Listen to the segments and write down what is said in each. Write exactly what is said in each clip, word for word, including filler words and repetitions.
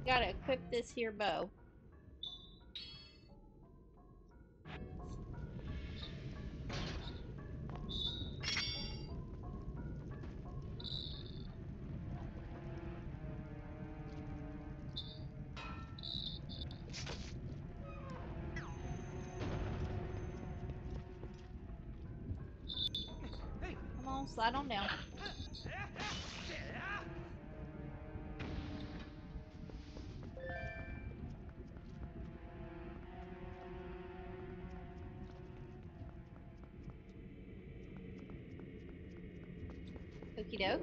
gotta equip this here bow. Come on, slide on down. Okie doke.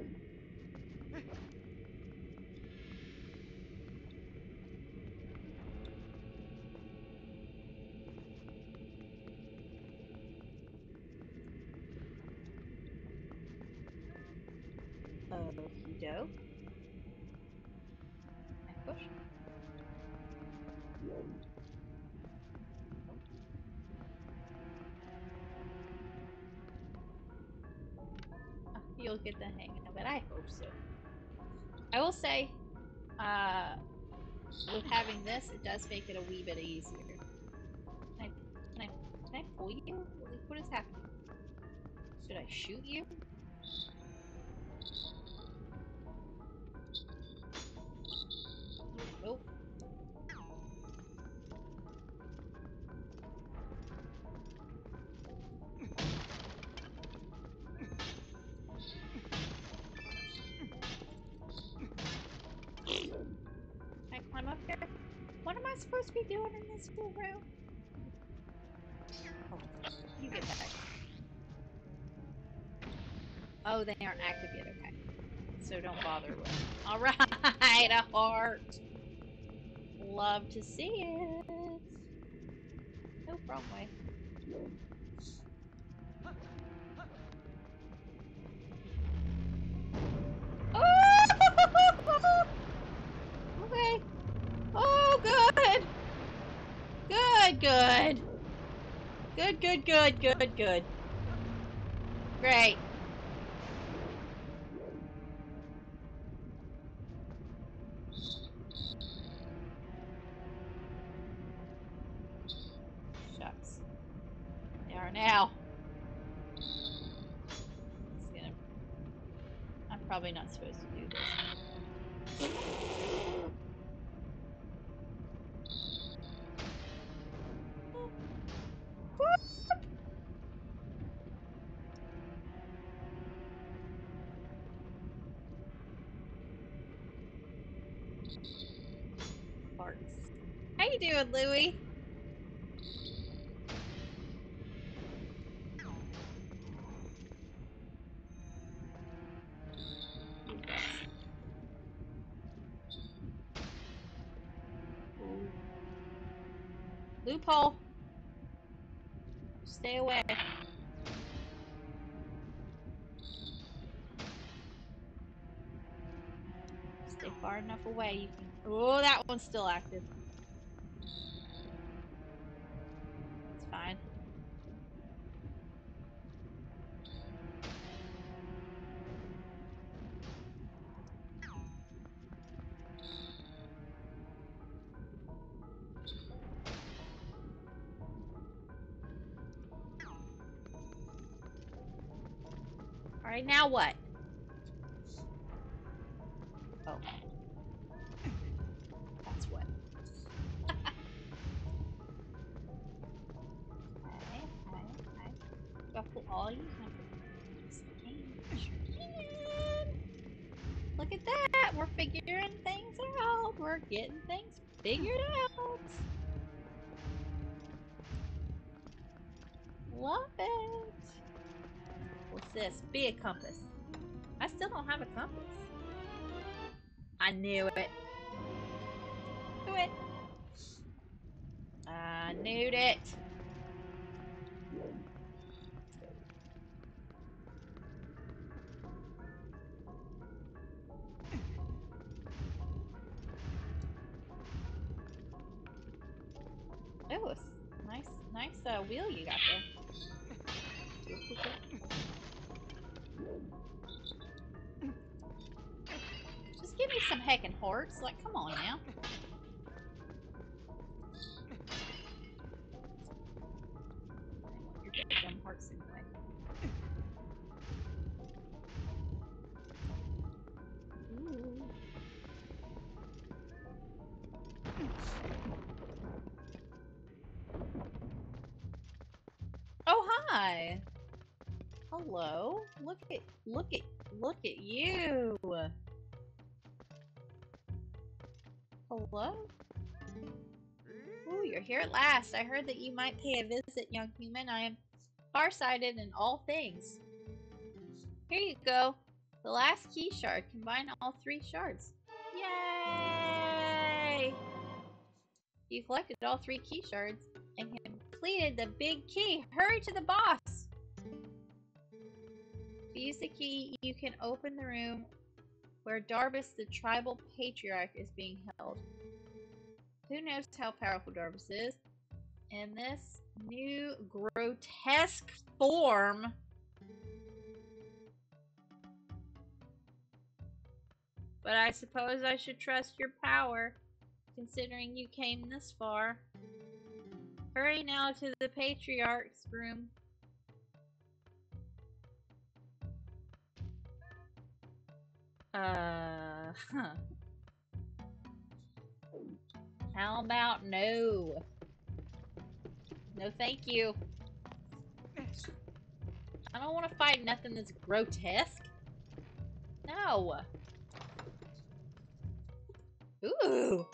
Okie doke. And push. Oh, you'll get the hang of it. I hope so. I will say, uh, with having this, it does make it a wee bit easier. Can I, can I, can I pull you? What is happening? Should I shoot you? Nope. Can I climb up there? What am I supposed to be doing in this little room? Oh, you get back. Oh, they aren't active yet, okay. So don't bother with them. Alright, a heart. Love to see it. Nope, wrong way. Oh! Okay. Oh, good. Good, good. Good, good, good, good, good. Great. Shucks. They are now. It's gonna... I'm probably not supposed to do this. Farts. How you doing, Louie? Loophole. Stay away. Stay far enough away. You can. Oh, that one's still active. It's fine. Alright, now what? Oh. That's what. Okay, okay, okay. Shuffle all you can. Look at that! We're figuring things out! We're getting things figured out! Love it! What's this? Be a compass. I still don't have a compass. I knew it. Knew it. I knew it. Oh, nice, nice uh, wheel you got there. Just give me some heckin' hearts. Like, come on now. I want your goddamn hearts anyway. Ooh. Oh, hi. Hello. Look at look at look at you. Hello? Ooh, you're here at last. I heard that you might pay a visit, young human. I am farsighted in all things. Here you go. The last key shard. Combine all three shards. Yay! You collected all three key shards and completed the big key. Hurry to the boss! If you use the key, you can open the room where Darbus, the tribal patriarch, is being held. Who knows how powerful Darbus is? In this new grotesque form. But I suppose I should trust your power, considering you came this far. Hurry now to the patriarch's room. Uh, huh. How about no? No, thank you. I don't want to fight nothing that's grotesque. No. Ooh.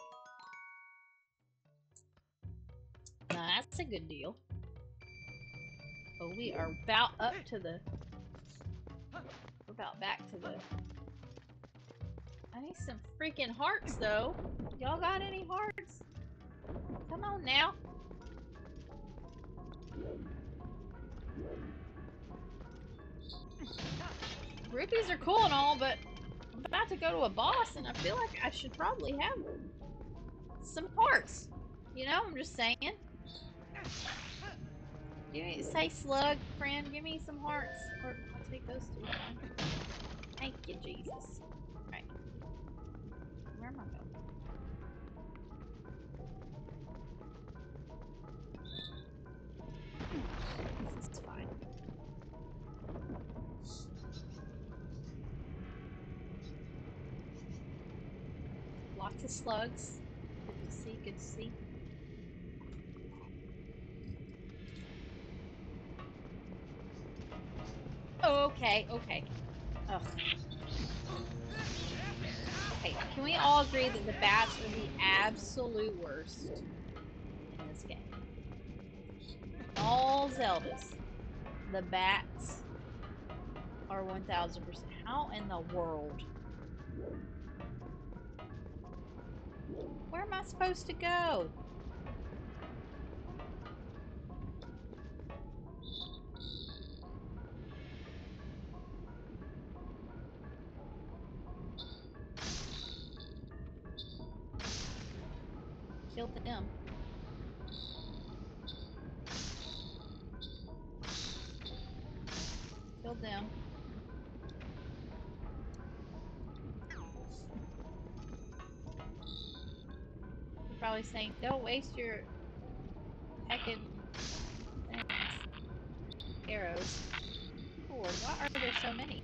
Now that's a good deal. Oh, we are about up to the... We're about back to the... I need some freaking hearts, though. Y'all got any hearts? Come on now. Rupees are cool and all, but I'm about to go to a boss, and I feel like I should probably have some hearts. You know, I'm just saying. Give me, say slug, friend, give me some hearts. Or I'll take those two. Thank you, Jesus. Alright. Where am I going? This is fine. Lots of slugs. Good to see, good to see. Okay, okay. Ugh. Okay, can we all agree that the bats are the absolute worst in this game? All Zeldas, the bats are one thousand percent. How in the world? Where am I supposed to go? Killed them. Killed them. You're probably saying, don't waste your heckin' things. Arrows. Lord, why are there so many?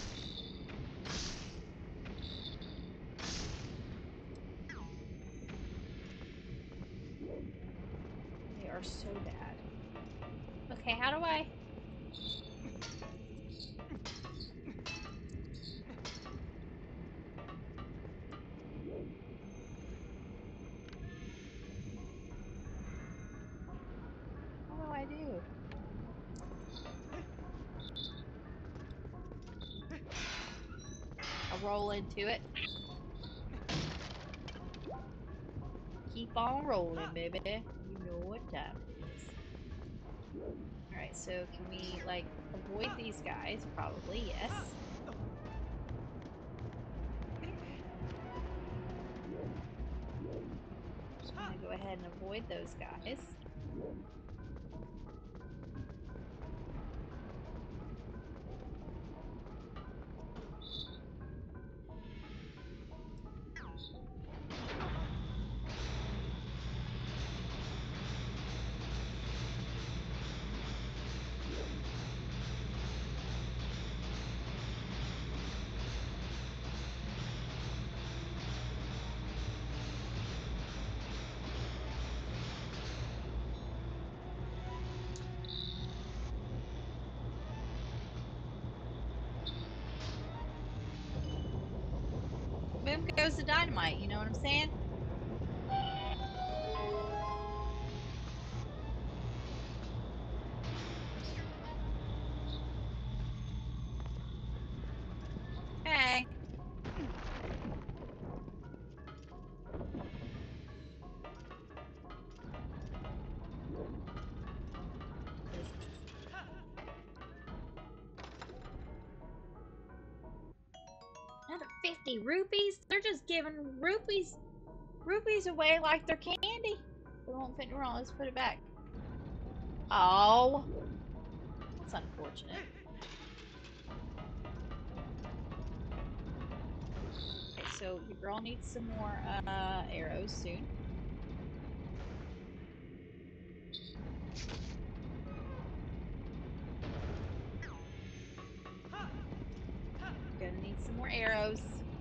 They are so bad. Okay, how do I... What do I do? I roll into it. Keep on rolling, baby. You know what time it is. Alright, so can we, like, avoid these guys? Probably, yes. I'm gonna go ahead and avoid those guys. boom goes the dynamite, you know what I'm saying? Okay. Another fifty rupees? They're just giving rupees rupees away like they're candy. We won't fit wrong. Let's put it back. Oh. That's unfortunate. Okay, so your girl needs some more uh, arrows soon. Gonna need some more arrows.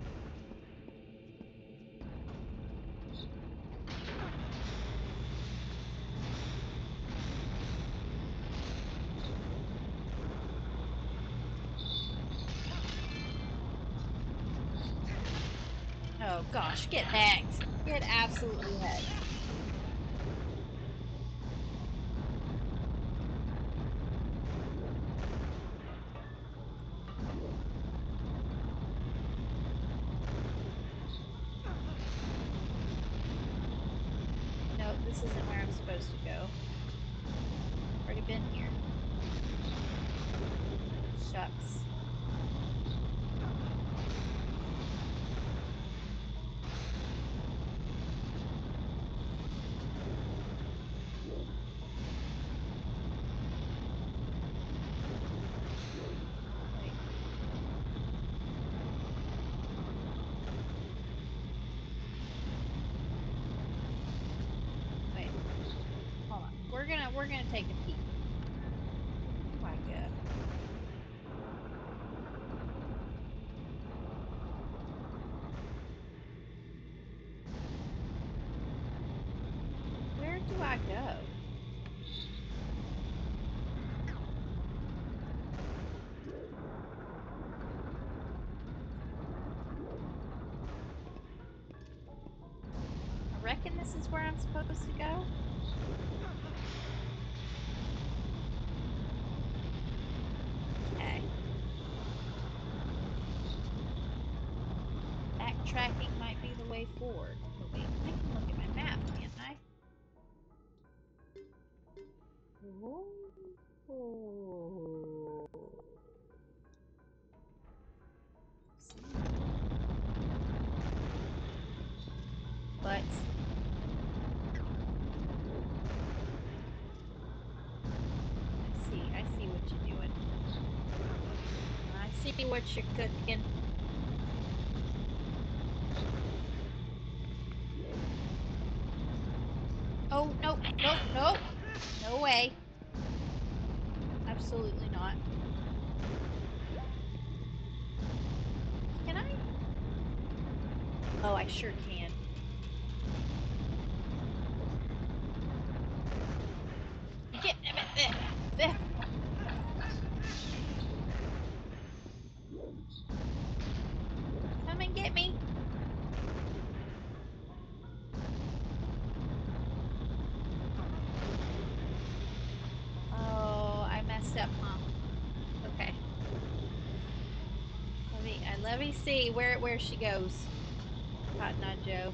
Oh gosh, get hacked. Get absolutely hacked. No, this isn't where I'm supposed to go. Already been here. Shucks. We're gonna we're gonna take a peek. Oh my god. Where do I go? I reckon this is where I'm supposed to go. Okay. Backtracking might be the way forward. Oh, wait, I can look at my map, can't I? Ooh. But I see, I see what you're doing. I see what you're cooking. Oh, no, no, no. No way. Absolutely not. Can I? Oh, I sure can. Get there, there. Come and get me. Oh, I messed up, huh? Okay. Let me, uh, let me see where where she goes. Cotton Eye Joe.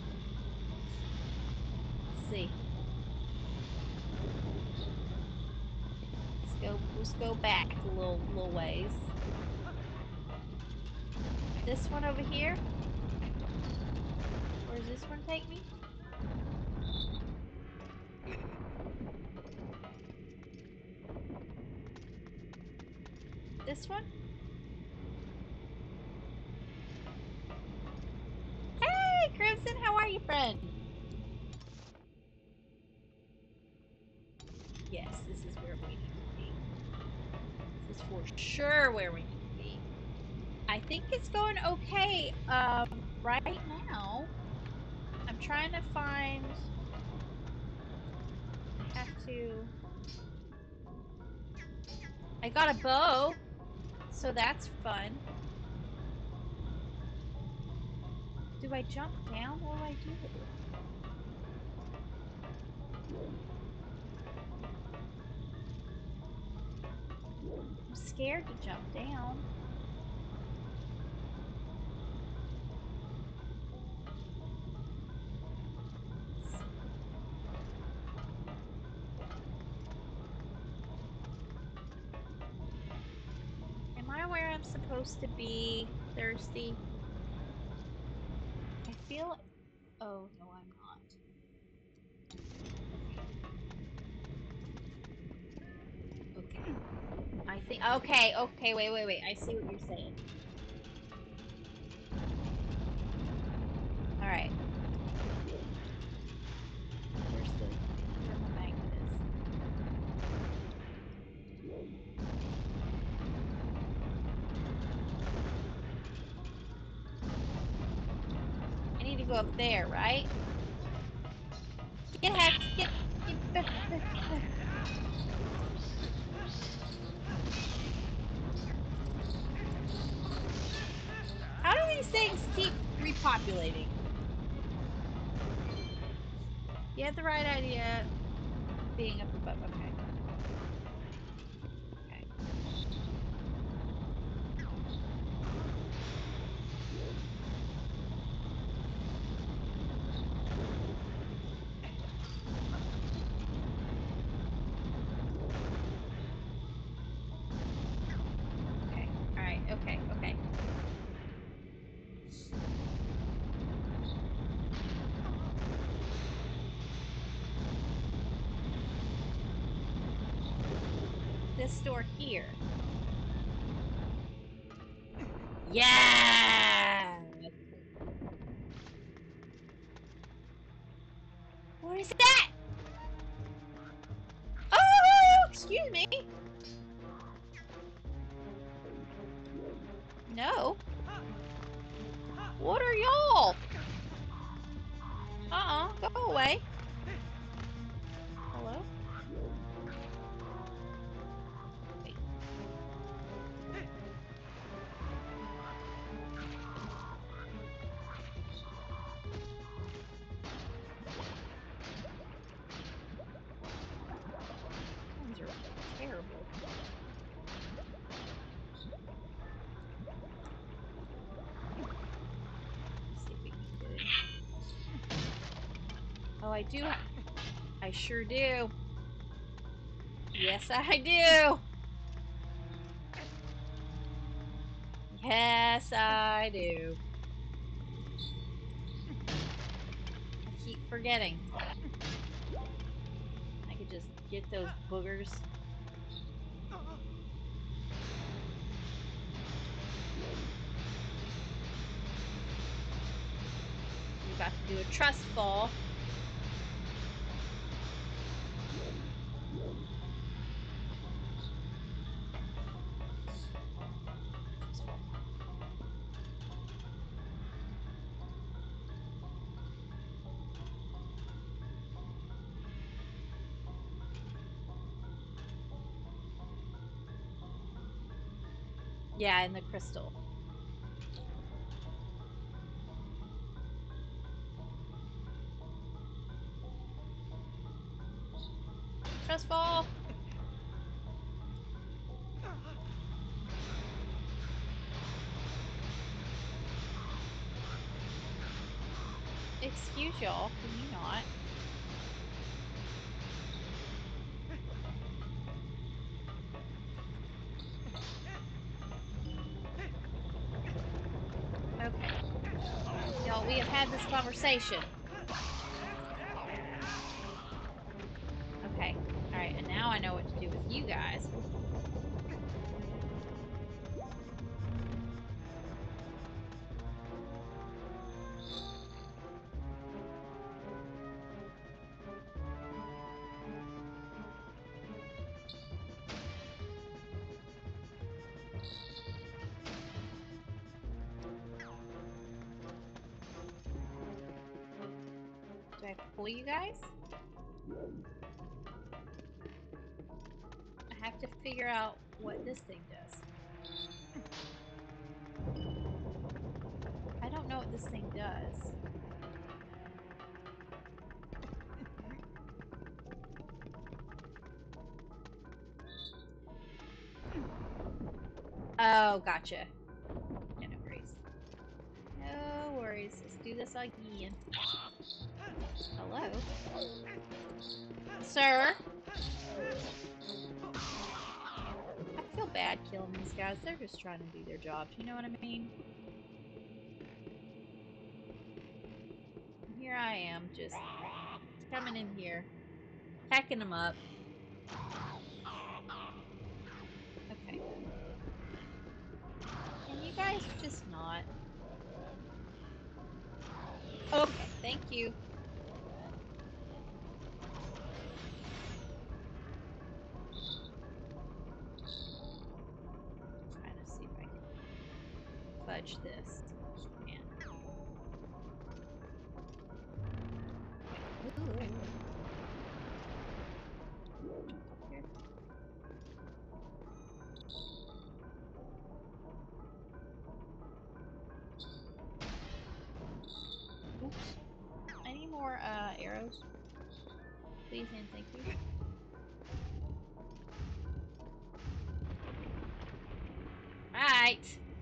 Let's see. Let's go. Let's go back a little little ways. This one over here. Where does this one take me? This one? Hey, Crimson, how are you, friend? Yes, this is where we need to be. This is for sure where we need to be. I think it's going okay um, right now. I'm trying to find... I have to... I got a bow, so that's fun. Do Do I jump down? What do I do? I'm scared to jump down. Am I where I'm supposed to be? Thirsty? I feel... Oh, no, I'm not. Okay. I think... Okay, okay, wait, wait, wait. I see what you're saying. Alright. Where's the... Where my magnet is? I need to go up there, right? Get hacked! Get... Get... How do these things keep repopulating? You had the right idea being up above. Okay. Okay. Okay. Alright. Okay. Okay. This door here. Yeah! What is that? Oh! Excuse me! No. What are y'all? Uh-uh. Go away. Hello? Wait. These are terrible. Let's see if we can get in. Oh, I do. I sure do. Yes, I do. Yes, I do. I keep forgetting. I could just get those boogers. We got to do a trust fall. Yeah, in the crystal. Trust fall. Excuse y'all, can you not? Okay. Y'all, we have had this conversation. Okay. Alright, and now I know what to do with you guys. Do I have to pull you guys? I have to figure out what this thing does. I don't know what this this thing does. Oh, gotcha. Yeah, no worries. No worries. Let's do this again. Hello? Sir? I feel bad killing these guys. They're just trying to do their jobs. You know what I mean? Here I am, just coming in here, hacking them up. Okay. Can you guys just not? Okay, thank you. Trying to see if I can fudge this. Man. Ooh. Here. Oops. I need more uh, arrows. Please and thank you. Right.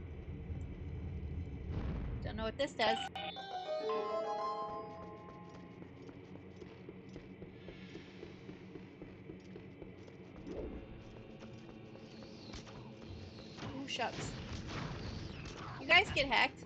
Don't know what this does. Ooh, shucks. You guys get hacked.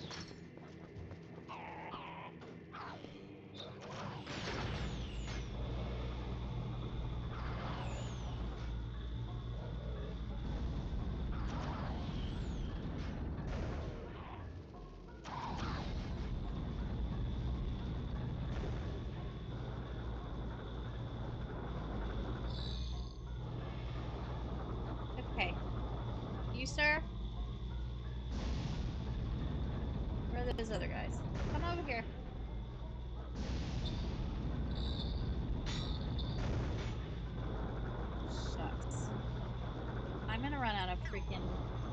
Okay. You, sir? Where are those other guys? Come over here. Shucks. I'm gonna run out of freaking